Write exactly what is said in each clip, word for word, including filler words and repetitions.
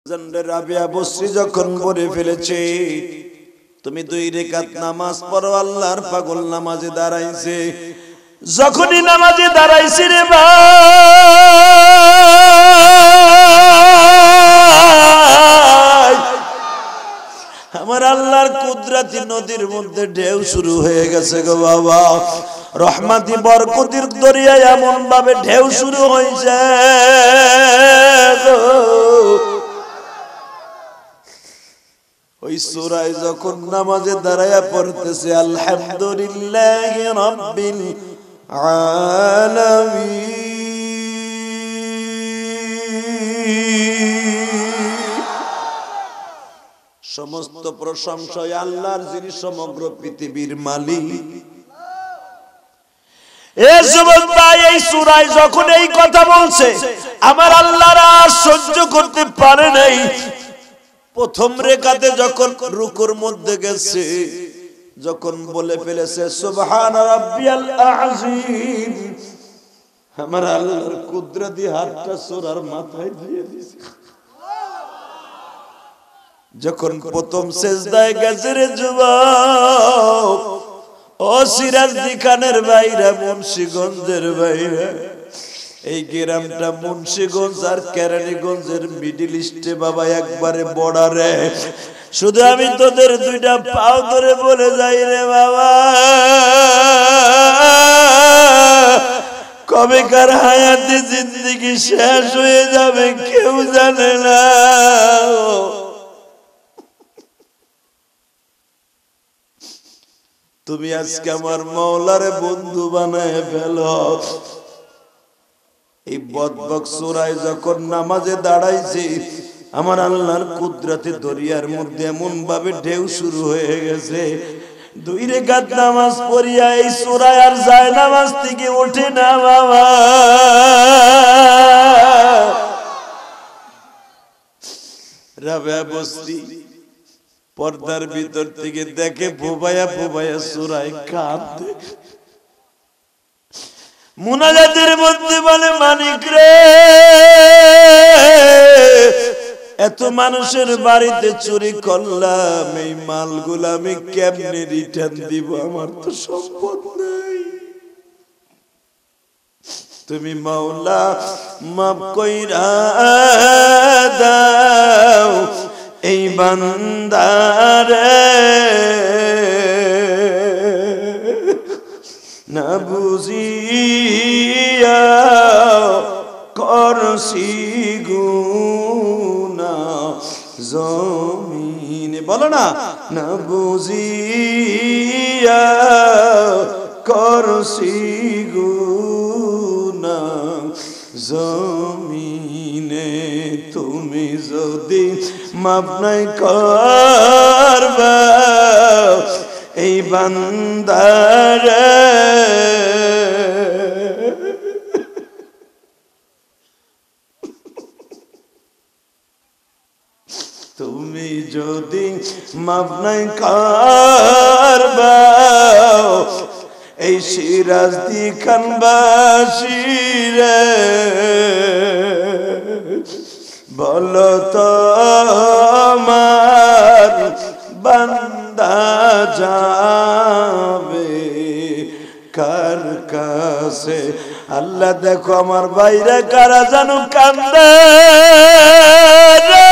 রাবিয়া বসরি যখন পড়ে ফেলেছে, তুমি দুই রাকাত নামাজ পড়ো, আল্লাহর পাগল নামাজে দাঁড়াইছে। যখনই নামাজে দাঁড়াইছে রে ভাই, আমার আল্লাহর কুদরতি নদীর মধ্যে ঢেউ শুরু হয়ে গেছে গো বাবা। রহমতি বরকতির দরিয়ায় এমন ভাবে ঢেউ শুরু হয়েছে, ওই সূরায় যখন নামাজে দাঁড়ায়া পড়তেছে আলহামদুলিল্লাহি রাব্বিল আলামিন, সমস্ত প্রশংসা আল্লাহর, যিনি সমগ্র পৃথিবীর মালিক। এই যুবক ভাই, এই সূরায় যখন এই কথা বলছে, আমার আল্লাহর আর সহ্য করতে পারে নাই। প্রথম রেখাতে যখন রুকুর মধ্যে গেছে, যখন বলে ফেলেছে সুবহান রাব্বিয়াল আযীম, আমার আল্লাহর কুদরতি হাতটা সূরার মাথায় দিয়ে দিয়েছে। যখন প্রথম সিজদায় গেছে রে যুবক, ও সিরাজদি খানের বাইরা, মুন্সিগঞ্জের বাইরা, এই গ্রামটা মুন্সিগঞ্জ আর কেরানীগঞ্জের মিডিল ইস্টে বাবা, একবারে বর্ডারে। শুধু আমি তোদের দুইটা পাও ধরে বলে যাই রে বাবা, কবেকার হায়াতে জিন্দেগি শেষ হয়ে যাবে কেউ জানে না। তুমি আজকে আমার মাওলারে বন্ধু বানায় ফেলো। এই বদবক সূরায় যখন নামাজে দাঁড়াইছে, আমার আল্লাহর কুদরতে দরিয়ার মধ্যে এমন ভাবে ঢেউ শুরু হয়ে গেছে। দুই রাকাত নামাজ পড়িয়া এই সূরায় আর যায় নামাজ থেকে ওঠে না বাবা। রাবিয়া বসরি পর্দার ভিতর থেকে দেখে ফুবায়া ফুবায়া সূরায় কাঁদে। মুনাজাতের মধ্যে বলে, মানিক রে, এত মানুষের বাড়িতে চুরি করলাম, এই মালগুলা আমি কেমনে রিটার্ন দিব? আমার তো সম্পদ নাই। তুমি মাওলা মাফ কইরা দাও এই বান্দারে, না বুঝিয়া করছি গুনাহ জমিনে, বলো না, না বুঝিয়া করছি গুনাহ জমিনে, তুমি যদি মাফ নাই করবা এই বান্দারে, তুমি যদি মাফ নাই করবা এই সিরাজদি খানবাসী রে, বলো তো আমার বান্দা যাবে কার কাছে? আল্লাহ দেখো আমার বাইরে কারা জানো কান্দে রে,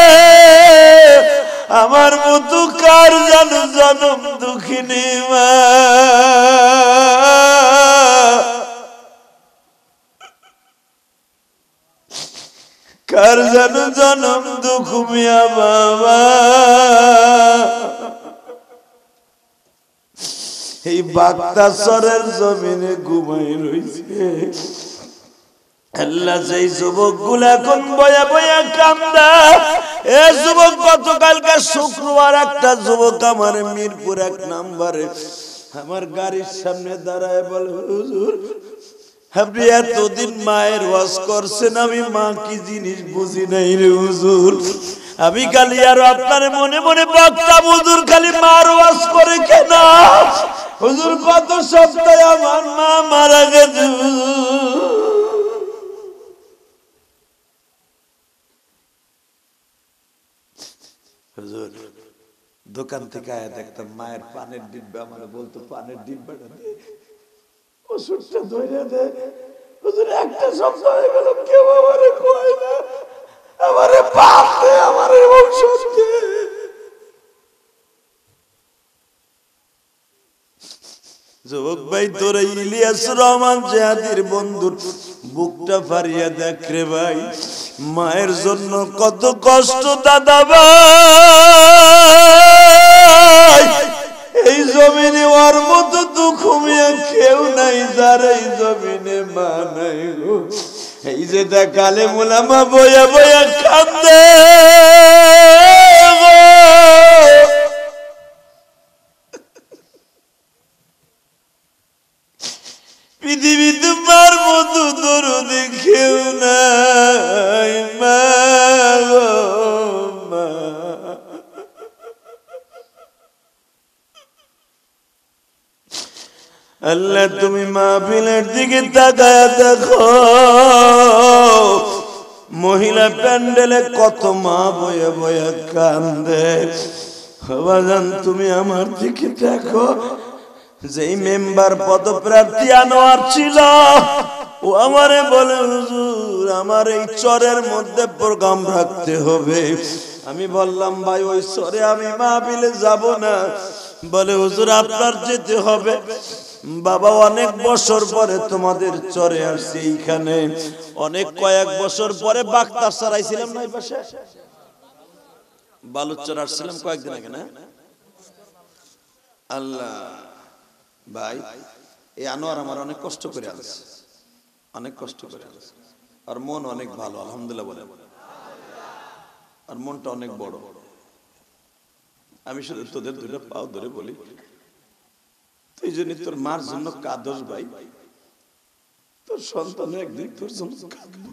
আমার মতো কার জানো জনম দুঃখিনী মা, কার জানো জনম দুঃখ মিয়া বাবা। এই বাগদাসরের জমিনে ঘুমাই রইছে। আল্লাহ যেই যুবক গুলা এখন বয়া বয়া কান্দা, এ যুবক গতকালকে শুক্রবার একটা যুবক আমার মিরপুর এক নাম্বারে আমার গাড়ির সামনে দাঁড়ায় বলে, হুজুর আপনি এতদিন মায়ের ওয়াজ করছেন, আমি মা কি জিনিস বুঝি নাই রে হুজুর। আমি খালি আর আপনার মনে মনে বক্তা, হুজুর খালি মার ওয়াজ করে কেন? হুজুর কত সপ্তাহে আমার মা মারা গেছে। হুজুর দোকান থেকে আয়া দেখতাম মায়ের পানের ডিব্বা, আমার বলতো পানের ডিব্বাটা দে, ওষুধটা ধরে দে। হুজুর একটা সপ্তাহ হয়ে গেল কেউ আমারে কয় না, আমারে পাপ দে, আমারে ঔষধ দে। যুবক ভাই তোর ইলিয়াস রহমান জাহাদির বন্ধুর বুকটা ফারিয়া দেখ রে ভাই, মায়ের জন্য কত কষ্ট দাদা ভাই। এই জমিনে ওর মতো দুঃখ মিয়া কেউ নাই, যার এই জমিনে মা নাই গো। এই যে দেখালে মোলামা বয়া বয়া কান্দে গো। পৃথিবী তোমার মতো দরদে কেউ নাই মা গো মা। আল্লাহ তুমি মাহফিলের দিকে তাকায়া দেখো, মহিলা প্যান্ডেলে কত মা বয়ে বয়ে কান্দে। বাজান তুমি আমার দিকে দেখো, যেই মেম্বার পদপ্রার্থী আনোয়ার ছিল ও আমারে বলে হুজুর আমার এই চরের মধ্যে প্রোগ্রাম রাখতে হবে। আমি বললাম ভাই ওই চরে আমি মাহফিলে যাব না। বলে হুজুর আপনার যেতে হবে। বাবা অনেক বছর পরে তোমাদের চরে আসছি, এইখানে অনেক কয়েক বছর পরে বাক্তার চড়াইছিলাম না, এই পাশে বালুচর আসছিলাম কয়েকদিন আগে না। আল্লাহ ভাই এই আনোয়ার আমার অনেক কষ্ট করে আছে, অনেক কষ্ট করে আছে, আর মন অনেক ভালো আলহামদুলিল্লাহ বলে, আর মনটা অনেক বড়। আমি শুধু তোদের দুটো পাও ধরে বলি, তুই যদি তোর মার জন্য কাঁদস ভাই, তোর সন্তান একদিন তোর জন্য কাঁদবো।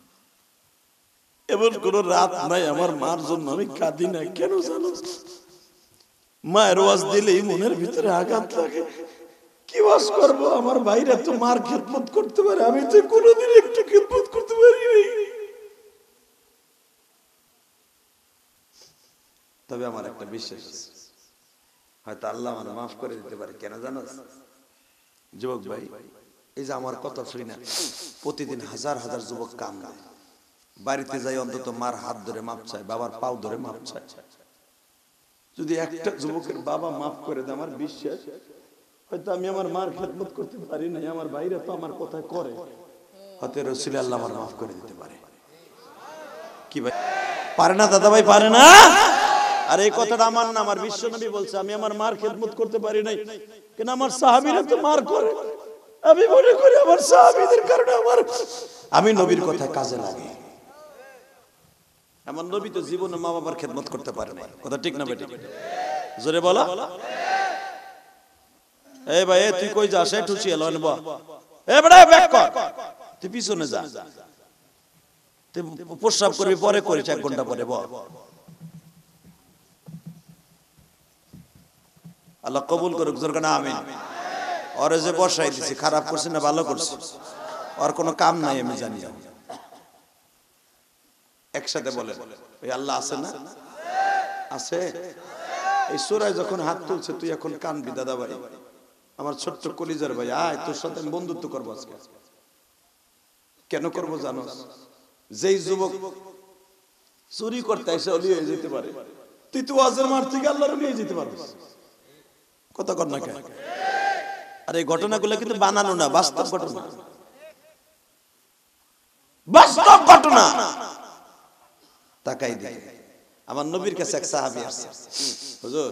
এমন কোন রাত নাই আমার মার জন্য আমি কাঁদি না। কেন জানো? মায়ের ওয়াজ দিলেই মনের ভিতরে আঘাত লাগে। কি ওয়াজ করবো? আমার ভাইরা তো মার খেদমত করতে পারে, আমি তো কোনোদিন একটু খেদমত করতে পারি নাই। তবে আমার একটা বিশ্বাস আছে, হয়তো আল্লাহ আমার মাফ করে দিতে পারে। কেন জানো যুবক ভাই, এই যে আমার কথা শুই না প্রতিদিন হাজার হাজার যুবক কান্দায়, বাড়িতে যাই অন্তত মার হাত ধরে মাপ চায়, বাবার পাও ধরে মাপ চায়। যদি একটা যুবকের বাবা মাফ করে দেয়, আমার বিশ্বাস হয়তো আমি আমার মার খেদমত করতে পারি নাই, আমার ভাইরা তো আমার কথা করে, হয়তো রসুল আল্লাহ আমার মাফ করে দিতে পারে। কি ভাই পারে না দাদা ভাই? পারে না? আর এই কথাটা আমার না, আমার বিশ্ব নবী বলছে আমি আমার মার খেদমত করতে পারি নাই, কেন আমার সাহাবীরা তো মার করে। আমি মনে করি আমার সাহাবীদের কারণে আমার আমি নবীর কথা কাজে লাগে। আমার নবী তো জীবনে মা বাবার খেদমত করতে পারে নাই, কথা ঠিক না বেটি? জোরে বলো। এই ভাই তুই কই যাস? এই ঠুসি এলো নেব। এ বড় ব্যাক কর, তুই পিছনে যা, তুই প্রস্রাব করবি পরে করিস, এক ঘন্টা পরে বল। আল্লাহ কবুল করুক, জোর করে আমিন। ওরে যে বসাই দিছি খারাপ করছি না ভালো করছি? ওর কোনো কাম নাই আমি জানি। একসাথে বলেন ওই আল্লাহ আছে না? আছে। এই সূরায় যখন হাত তুলছে তুই এখন কানবি দাদা ভাই, আমার ছোট্ট কলিজার ভাই, আয় তোর সাথে আমি বন্ধুত্ব করবো আজকে। কেন করবো জানো? যেই যুবক চুরি করতে এসে অলি হয়ে যেতে পারে, তুই তো ওয়াজের মাঠ থেকে আল্লাহর নিয়ে যেতে পারবি। কথা কর না কেন? আর এই ঘটনাগুলো কিন্তু বানানো না, বাস্তব ঘটনা, বাস্তব ঘটনা। তাকাই দিই, আমার নবীর কাছে এক সাহাবী আসছে, হুজুর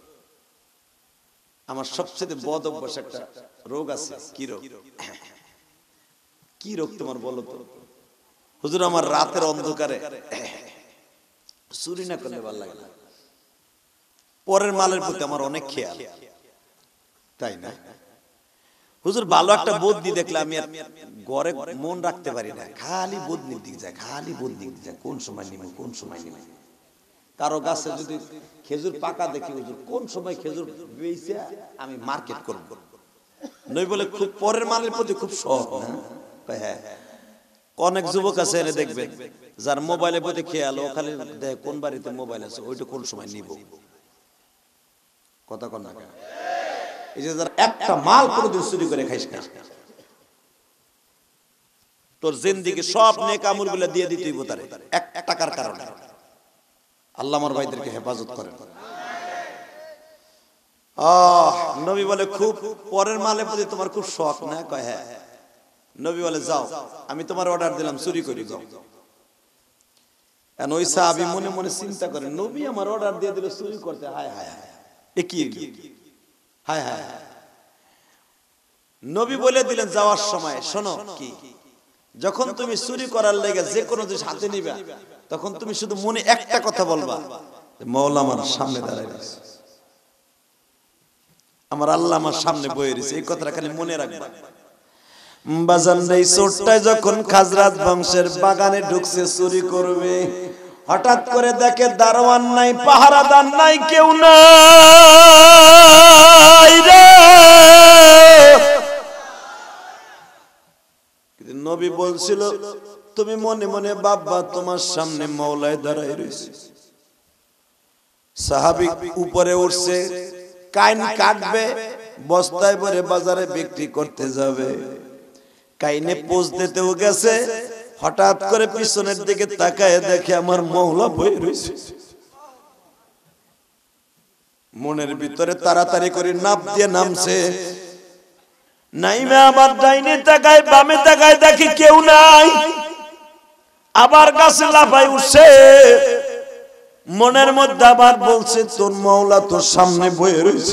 আমার সবচেয়ে বদ অভ্যাস একটা রোগ আছে। কি রোগ? কি রোগ তোমার বলো তো? হুজুর আমার রাতের অন্ধকারে চুরি না করলে ভালো লাগে না, পরের মালের প্রতি আমার অনেক খেয়াল, তাই না? হুজুর ভালো একটা বুদ্ধি দেখলে আমি আর ঘরে মন রাখতে পারি না, খালি বুদ্ধির দিক যায়, খালি বুদ্ধির দিক যায়, কোন সময় নিব কোন সময় নিব। কারো গাছে যদি খেজুর পাকা দেখি, হুজুর কোন সময় খেজুর বেচে আমি মার্কেট করব, নই বলে খুব পরের মালের প্রতি খুব শখ না? হ্যাঁ, অনেক যুবক আছে এনে দেখবেন যার মোবাইলের প্রতি খেয়াল, ও খালি দেখ কোন বাড়িতে মোবাইল আছে, ওইটা কোন সময় নিব। কথা কোন না, এই যে যারা একটা মাল কোনদিন চুরি করে খাইস না, তোর জিন্দেগি সব নেক আমলগুলো দিয়ে দিতেই বোতারে এক টাকার কারণে। আল্লাহ আমার ভাইদেরকে হেফাজত করেন। আহ নবী বলে খুব পরের মালের প্রতি তোমার খুব শখ না? কয় হ্যাঁ। নবী বলে যাও, আমি তোমার অর্ডার দিলাম, চুরি করি যাও। ওই সাহাবী মনে মনে চিন্তা করে, নবী আমার অর্ডার দিয়ে দিল চুরি করতে, হায় হায় হায় এ কি হায় হায়। নবী বলে দিলেন যাওয়ার সময়, শোনো কি, যখন তুমি চুরি করার লেগে যে কোনো জিনিস হাতে নিবা, তখন তুমি শুধু মনে একটা কথা বলবা, মওলা আমার সামনে দাঁড়ায় রয়েছে, আমার আল্লাহ আমার সামনে বয়ে রয়েছে, এই কথাটা খালি মনে রাখবা। বাজান এই চোরটায় যখন খাজরাত বংশের বাগানে ঢুকছে চুরি করবে, হঠাৎ করে দেখে দারোয়ান নাই, পাহারাদার নাই, কেউ নাই রে। নবী বলছিল তুমি মনে মনে বাবা তোমার সামনে মওলায় দাঁড়ায় রয়েছে। সাহাবী উপরে উঠছে, কাইন কাটবে, বস্তায় ভরে বাজারে বিক্রি করতে যাবে। কাইনে পোজ দিতেও গেছে, হঠাৎ করে পিছনের দিকে তাকায় দেখে আমার মওলা বয়ে রয়েছে। মনের ভিতরে তাড়াতাড়ি করে নাপ দিয়ে নামছে, নাইমে আবার ডাইনে তাকায়, বামে তাকায়, দেখি কেউ নাই। আবার গাছে লাফাই উঠছে, মনের মধ্যে আবার বলছে তোর মওলা তোর সামনে বয়ে রয়েছে।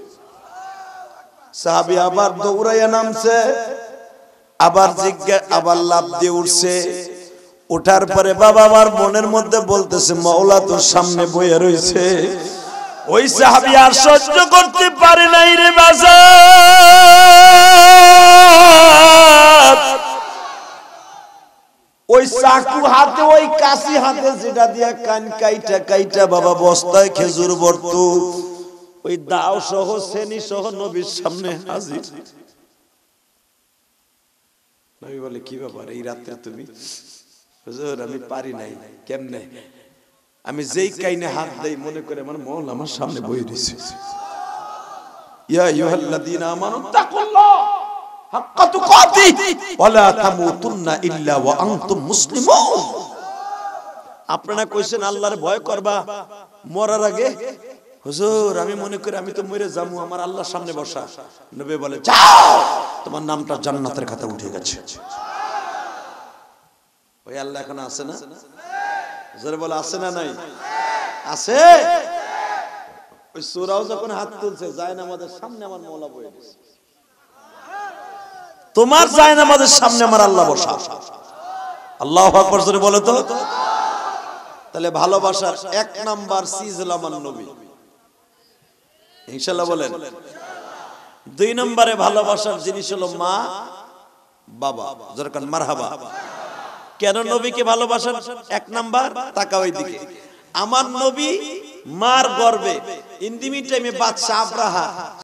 সাহাবী আবার দৌড়াইয়া নামছে, আবার জিজ্ঞাসা, আবার লাফ দিয়ে উঠছে। ওঠার পরে বাবা আবার মনের মধ্যে বলতেছে মওলা তোর সামনে বয়ে রয়েছে। ওই সাহাবী আর সহ্য করতে পারে নাই রে বাজার, ওই চাকু হাতে ওই কাশি হাতে যেটা দিয়া কান কাইটা কাইটা বাবা বস্তায় খেজুর ভরত, ওই দাও সহ শ্রেণী সহ নবীর সামনে হাজির। নবী বলে কি ব্যাপার এই রাতে তুমি? হুজুর আমি পারি নাই। কেমনে? আমি যেই কাইনে হাত দেই মনে করে আমার মওলা আমার সামনে বসে রয়েছে। ইয়া আইয়ুহাল্লাযীনা আমানু তাকুল্লাহ হাক্কা তুকাতিহ ওয়া লা তামুতুন্না ইল্লা ওয়া আনতুম মুসলিমুন। আপনারা কইছেন আল্লাহর ভয় করবা মরার আগে। হুজুর আমি মনে করি আমি তো মরে যাবো, আমার আল্লাহর সামনে বসা। নবী বলে যাও, তোমার নামটা জান্নাতের খাতায় উঠে গেছে। ওই আল্লাহ এখন আছে না? জোরে বলে আছে না নাই? আছে। ওই সূরাও যখন হাত তুলছে জায়নামাজের সামনে আমার মওলা বসে আছে। তোমার জায়নামাজের সামনে আমার আল্লাহ বসা। আল্লাহু আকবার জোরে বলে তো। তাহলে ভালোবাসার এক নাম্বার চিজ হলো আমার নবী। ইনশাআল্লাহ বলেন। দুই নম্বরে ভালোবাসার জিনিস হলো মা বাবা। জোরে কান মারহাবা। কেন নবীকে ভালোবাসার এক নাম্বার? তাকাও এইদিকে। আমার নবী মার গর্ভে ইন্দিমি টাইমে বাদশা আব্রাহা